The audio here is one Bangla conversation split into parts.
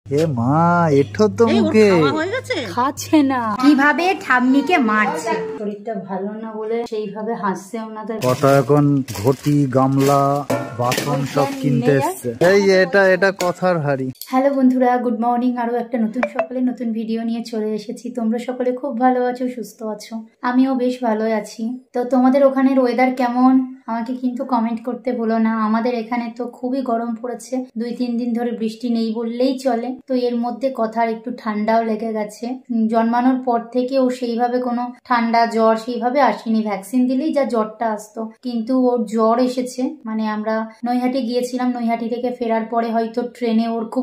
এ মা এঠো তো মুখে খাচ্ছে না, কিভাবে ঠাম্মিকে মারছে। শরীরটা ভালো না বলে সেইভাবে হাসছেও না। কত এখন ঘটি গামলা বাসন সব কিনতে এসছে। এই এটা কথার হাড়ি। হ্যালো বন্ধুরা, গুড মর্নিং। আরো একটা নতুন সকালে নতুন ভিডিও নিয়ে চলে এসেছি। তোমরা সকলে খুব ভালো আছো, সুস্থ আছো, আমিও বেশ ভালোই আছি। তো তোমাদের ওখানের ওয়েদার কেমন আমাকে কিন্তু কমেন্ট করতে ভুলো না। আমাদের এখানে তো খুবই গরম পড়েছে, 2-3 দিন ধরে বৃষ্টি নেই বললেই চলে। তো এর মধ্যে কথার একটু ঠান্ডাও লেগে গেছে। জন্মানোর পর থেকে ও সেইভাবে কোনো ঠান্ডা জ্বর সেইভাবে আসেনি, ভ্যাকসিন দিলেই যা জ্বরটা আসতো, কিন্তু ওর জ্বর এসেছে। মানে আমরা নৈহাটি গিয়েছিলাম, নৈহাটি থেকে ফেরার পরে হয়তো ট্রেনে ওর খুব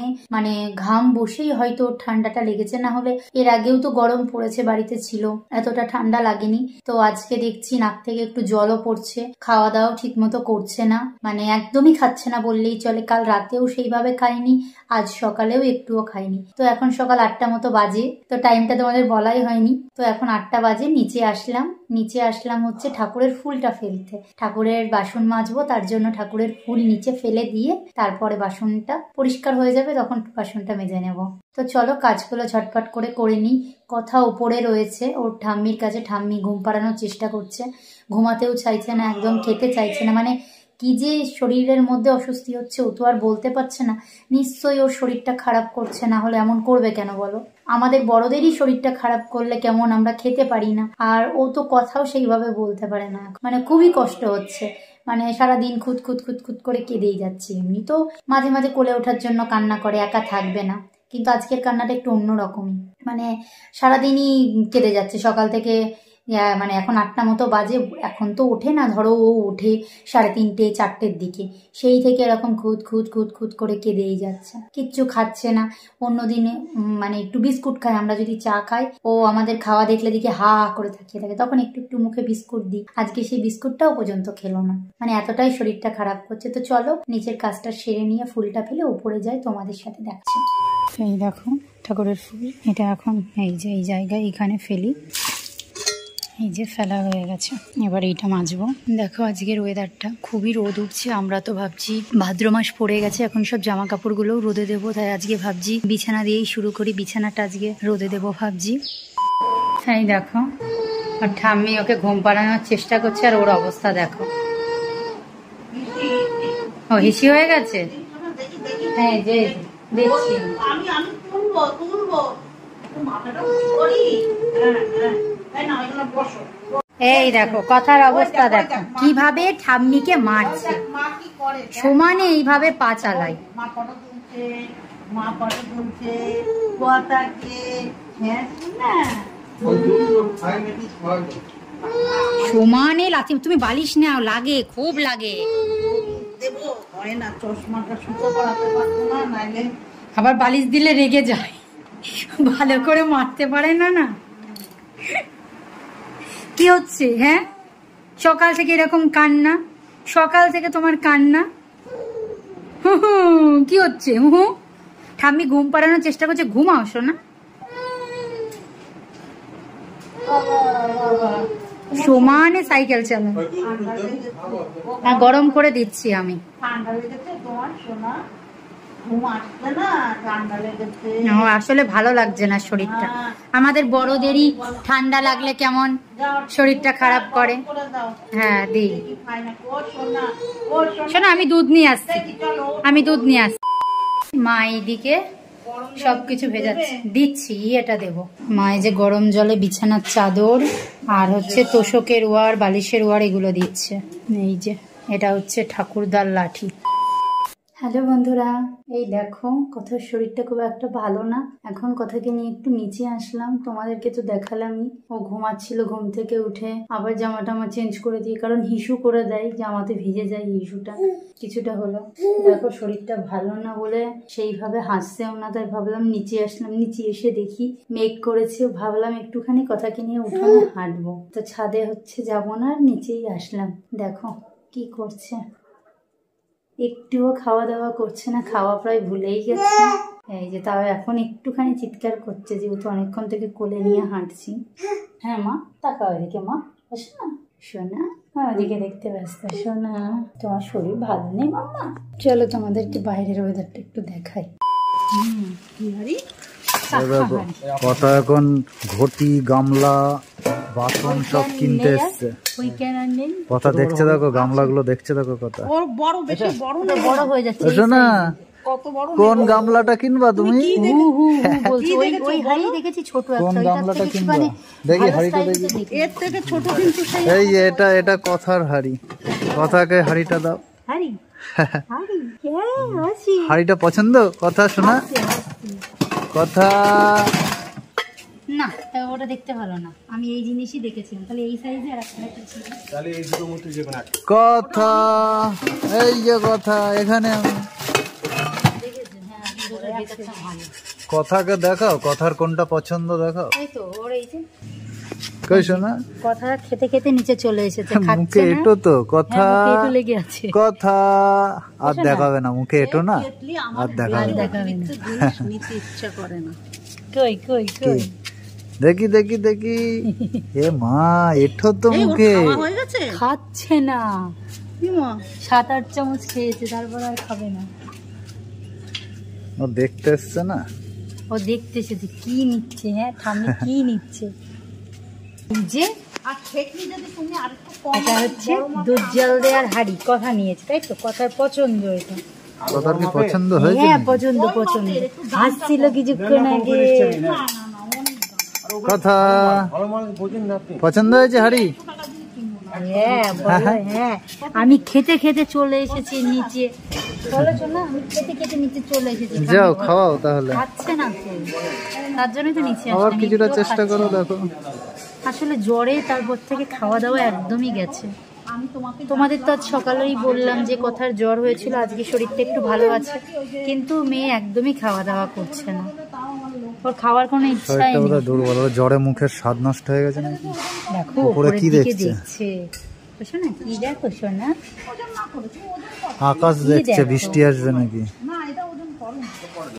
ঘাম বসেই হয়তো ওর ঠান্ডাটা লেগেছে, না হলে এর আগেও তো গরম পড়েছে, বাড়িতে ছিল, এতটা ঠান্ডা লাগেনি। তো আজকে দেখছি নাক থেকে একটু জলও পড়ছে, খাওয়া দাওয়া ঠিক মতো করছে না, মানে একদমই খাচ্ছে না বললেই চলে। কাল রাতেও সেইভাবে খাইনি, আজ সকালেও একটুও খাইনি। তো এখন সকাল 8টা মতো বাজে, তো টাইমটা তোমাদের বলাই হয়নি। তো এখন 8টা বাজে, নিচে আসলাম হচ্ছে ঠাকুরের ফুলটা ফেলতে। ঠাকুরের বাসন মাজবো, তার জন্য ঠাকুরের ফুল নিচে ফেলে দিয়ে তারপরে বাসনটা পরিষ্কার হয়ে যাবে, তখন বাসনটা মেজে নেব। তো চলো কাজগুলো ঝটপট করে নিই। কথা উপরে রয়েছে ওর ঠাম্মির কাছে, ঠাম্মি ঘুম পাড়ানোর চেষ্টা করছে, ঘুমাতেও চাইছে না, একদম খেতে চাইছে না। মানে কি যে শরীরের মধ্যে অস্বস্তি হচ্ছে ও তো আর বলতে পারছে না। নিশ্চয়ই ওর শরীরটা খারাপ করছে, না হলে এমন করবে কেন বলো। আমাদের বড়দেরই শরীরটা খারাপ করলে কেমন আমরা খেতে পারি না, আর ও তো কথাও সেইভাবে বলতে পারে না। মানে খুবই কষ্ট হচ্ছে, মানে সারাদিন খুঁত করে কেঁদেই যাচ্ছে। এমনি তো মাঝে মাঝে কোলে ওঠার জন্য কান্না করে, একা থাকবে না, কিন্তু আজকের কান্নাটা একটু অন্যরকমই। মানে সারাদিনই কেঁদে যাচ্ছে সকাল থেকে। মানে এখন 8টা মতো বাজে, এখন তো ওঠে না, ধরো ও ওঠে 3:30 4টের দিকে, সেই থেকে এরকম খুঁত করে কেঁদেই যাচ্ছে, কিচ্ছু খাচ্ছে না। অন্যদিনে মানে একটু বিস্কুট খায়, আমরা যদি চা খাই ও আমাদের খাওয়া দেখলে দিকে হা করে তাকিয়ে থাকে, তখন একটু মুখে বিস্কুট দিই। আজকে সেই বিস্কুটটাও পর্যন্ত খেলো না, মানে এতটাই শরীরটা খারাপ করছে। তো চলো নিচের কাজটা সেরে নিয়ে ফুলটা ফেলে উপরে যাই, তোমাদের সাথে দেখছি। এই দেখো ঠাকুরের ফুল, এটা এখন এই যে এই জায়গায় এখানে ফেলি, এই যে ফেলা হয়ে গেছে। এবার এইটা মাজবো। দেখো আজকের ওয়েদারটা খুবই রোদ উঠছে। আমরা তো ভাবছি ভাদ্র মাস পড়ে গেছে, এখন সব জামা কাপড় গুলোও রোদে দেবো, তাই আজকে ভাবছি বিছানা দিয়েই শুরু করি, বিছানাটা আজকে রোদে দেবো ভাবছি। এই দেখো আর ঠাম্মি ওকে ঘুম পাড়ানোর চেষ্টা করছে, আর ওর অবস্থা দেখো, ও হিসি হয়ে গেছে। হ্যাঁ যে দেখছি এই দেখো কথার অবস্থা দেখো, কিভাবে ঠাম্মিকে মারছে, সমানে এইভাবে পা চালায়। সমানে লাথি। তুমি বালিশ নাও, লাগে, খুব লাগে। আবার বালিশ দিলে রেগে যায়, ভালো করে মারতে পারে না। না কি হচ্ছে? হ্যাঁ সকাল থেকে এরকম কান্না, সকাল থেকে তোমার কান্না, কি হচ্ছে? ঠাম্মি ঘুম পাড়ানোর চেষ্টা করছে, ঘুমাও শোনা। সমানে সাইকেল চালায়। হ্যাঁ গরম করে দিচ্ছি আমি। আসলে ভালো লাগছে না শরীরটা, আমাদের বড়দেরই ঠান্ডা লাগলে কেমন শরীরটা খারাপ করে। হ্যাঁ দিই শোনো, আমি দুধ নিয়ে আসছি। মা এইদিকে সবকিছু ভেজাচ্ছে, দিচ্ছি, এটা দেবো। মা এই যে গরম জলে বিছানার চাদর আর হচ্ছে তোষকের ওয়ার, বালিশের ওয়ার এগুলো দিচ্ছে। এই যে এটা হচ্ছে ঠাকুরদার লাঠি। হ্যালো বন্ধুরা, এই দেখো কথার শরীরটা খুব একটা ভালো না, এখন কথাকে নিয়ে একটু নিচে আসলাম। তোমাদেরকে তো দেখালামই, ও ঘুমাচ্ছিল, ঘুম থেকে উঠে আবার জামাটা চেঞ্জ করে দিই, কারণ হিসু করে দেয়, জামাতে ভিজে যায় হিসুটা কিছুটা হলো। দেখো শরীরটা ভালো না বলে সেইভাবে হাসছেও না, তাই ভাবলাম নিচে আসলাম। নিচে এসে দেখি মেঘ করেছে, ভাবলাম একটুখানি কথাকে নিয়ে উঠোনে হাঁটবো। তো ছাদে হচ্ছে যাবো না, নিচেই আসলাম। দেখো কি করছে, একটুও খাওয়া দাওয়া করছে না, খাওয়া প্রায় ভুলেই গেছে। এই যে তাও এখন একটুখানি চিৎকার করছে, যেহেতু অনেকক্ষণ থেকে কোলে নিয়ে হাঁটছি। হ্যাঁ মা তাকাও এদিকে, মা আসো না সোনা, ওদিকে দেখতে ব্যস্ত। সোনা তোমার শরীর ভালো নেই মাম্মা? চলো তোমাদেরকে বাইরের ওয়েদারটা একটু দেখাই। কথা এখন ঘটি গামলা বাসন সব কিনতে এসছে। কথা দেখছে দেখো, গামলাগুলো দেখছে দেখো। কথা বড় হয়ে যাচ্ছে শোনা, কোন গামলাটা কিনবা তুমি? কোন গামলাটা কিনবা? দেখি হাড়িটা দেখি। এই যে এটা কথার হাড়ি। কথাকে হাড়িটা দাও। হাড়িটা পছন্দ কথা শোনা? কথা না, ওটা দেখতে ভালো না। আমি এই জিনিসই দেখেছিলাম, তাহলে এই সাইজে আর একটা ছিল। তাহলে এই দুটোর মধ্যে যে কোনো একটা। কথা, এই যে কথা এখানে আমি কথাকে দেখাও, কথার কোনটা পছন্দ দেখাও। এই তো ওর এই যে কই শোনা, কথা খেতে খেতে নিচে চলে এসেছে, খাচ্ছে মুখে না। এটো তো কথা, মুখে লেগে আছে। কথা আর দেখাবে না, মুখে এটো না আর দেখাবে না। নিতে ইচ্ছা করে না। কই কই কই দেখি দেখি দেখি। এ মা, এঠো তো মুখে খাচ্ছে না। 7-8 চামচ খেয়েছে, তারপর আর খাবে না। ও দেখতে এসছে না, ও দেখতে এসেছে কি নিচ্ছে। হ্যাঁ, ঠাম্মি কি নিচ্ছে? যে এটা হচ্ছে দুধ জল দেওয়ার হাড়ি। কথা নিয়েছে তাই তো? কথার পছন্দ এটা। কথার কি পছন্দ হয়েছে? হ্যাঁ, পছন্দ পছন্দ। হাসছিল কিছুক্ষণ আগে। কথা পছন্দ হয়েছে হাড়ি? হ্যাঁ বলো। হ্যাঁ, আমি খেতে খেতে চলে এসেছি নিচে। বলেছো না, আমি খেতে খেতে নিচে চলে এসেছি। যাও খাওয়াও তাহলে। খাচ্ছে না তো, তার জন্যই তো নিচে আবার কিছুটা চেষ্টা করো, দেখো। আসলে জ্বরে তারপর থেকে খাওয়া দাওয়া একদমই গেছে। তোমাদের তো আজ সকালেই বললাম যে কথার জ্বর হয়েছিল, আজকে শরীরটা একটু ভালো আছে, কিন্তু মেয়ে একদমই খাওয়া দাওয়া করছে না। ওর খাওয়ার কোনো ইচ্ছাই নেই। দুর্বল, জ্বরে মুখের স্বাদ নষ্ট হয়ে গেছে নাকি? দেখো উপরে কি দেখছে। শোনা কি দেখো? শোনা আকাশ দেখছে, বৃষ্টি আসবে নাকি?